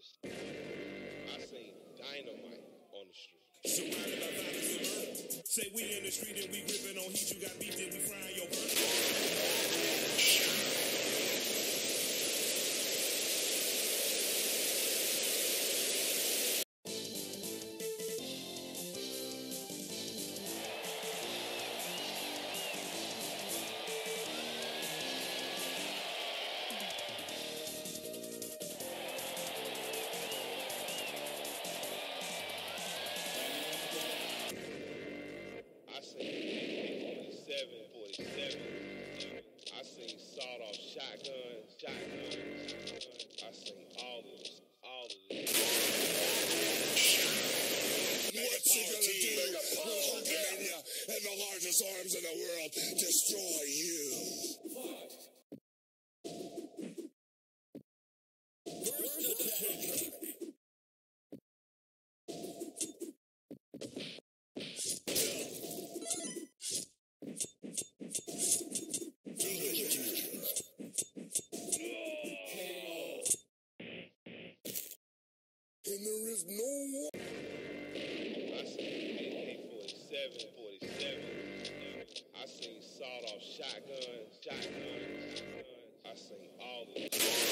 I seen dynamite on the street. Surrounded by violence and murder. Say we in the street and we gripping on heat. You got beef, then we frying your burger. I seen 47. I seen sawed-off shotguns. I seen all of this. What's he gonna do when Hulkamania and the largest arms in the world destroy you? And there is no one. I seen AK-47. I seen sawed-off shotguns. I seen all of this.